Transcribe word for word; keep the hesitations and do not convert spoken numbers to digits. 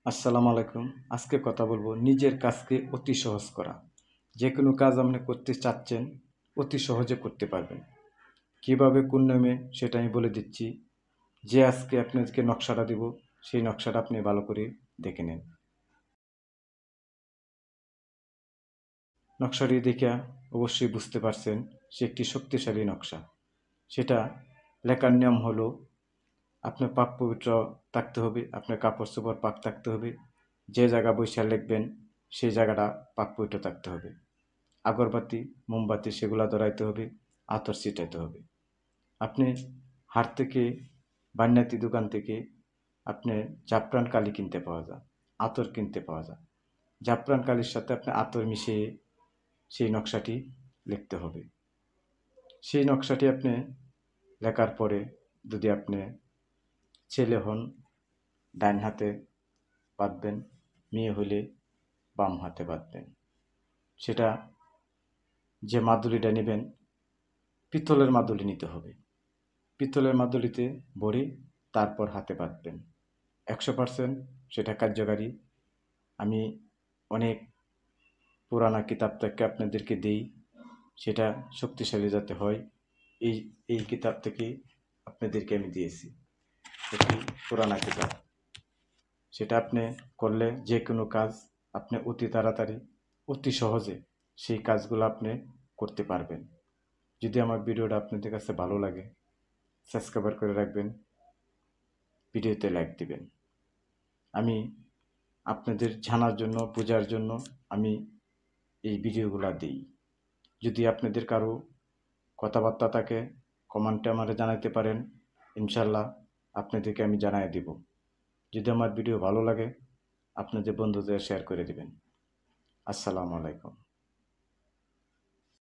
আসসালামু আলাইকুম। আজকে কথা বলবো নিজের কাজকে অতি সহজ করা। যে কোনো কাজ আপনি করতে চাচ্ছেন, অতি সহজে করতে পারবেন। কিভাবে কোন নিয়মে সেটা আমি বলে দিচ্ছি। যে আজকে আপনাদেরকে নকশাটা দিব, সেই নকশাটা আপনি ভালো করে দেখে নিন। নকশাটি দেখে অবশ্যই বুঝতে পারছেন সে একটি শক্তিশালী নকশা। সেটা লেখার নিয়ম হলো আপনার পাক পবিত্র থাকতে হবে, আপনার কাপড় চোপড় পাক থাকতে হবে, যে জায়গা বইসা লিখবেন সেই জায়গাটা পাক পবিত্র থাকতে হবে। আগরবাতি মোমবাতি সেগুলা ধরাইতে হবে, আতর ছিটাইতে হবে। আপনি হাট থেকে বান্যাতি দোকান থেকে আপনি জাফরান কালি কিনতে পাওয়া যায়, আতর কিনতে পাওয়া যায়। জাফরান কালির সাথে আপনি আতর মিশিয়ে সেই নকশাটি লিখতে হবে। সেই নকশাটি আপনি লেখার পরে যদি আপনি ছেলে হন ডান হাতে বাঁধবেন, মেয়ে হলে বাম হাতে বাঁধবেন। সেটা যে মাদুলিটা নেবেন পিতলের মাদুলি নিতে হবে। পিতলের মাদুলিতে ভরে তারপর হাতে বাঁধবেন। একশো পার্সেন্ট সেটা কার্যকারী। আমি অনেক পুরানা কিতাব থেকে আপনাদেরকে দিই, সেটা শক্তিশালী যাতে হয় এই এই কিতাব থেকে আপনাদেরকে আমি দিয়েছি। একটি পুরানা কিতাব, সেটা আপনি করলে যে কোনো কাজ আপনি অতি তাড়াতাড়ি অতি সহজে সেই কাজগুলো আপনি করতে পারবেন। যদি আমার ভিডিওটা আপনাদের কাছে ভালো লাগে সাবস্ক্রাইব করে রাখবেন, ভিডিওতে লাইক দিবেন। আমি আপনাদের জানার জন্য বোঝার জন্য আমি এই ভিডিওগুলো দিই। যদি আপনাদের কারো কথাবার্তা থাকে কমেন্টে আমাকে জানাতে পারেন, ইনশাল্লাহ আপনাদেরকে আমি জানাই দিব। যদি আমার ভিডিও ভালো লাগে আপনাদের বন্ধুদের শেয়ার করে দিবেন। আসসালামু আলাইকুম।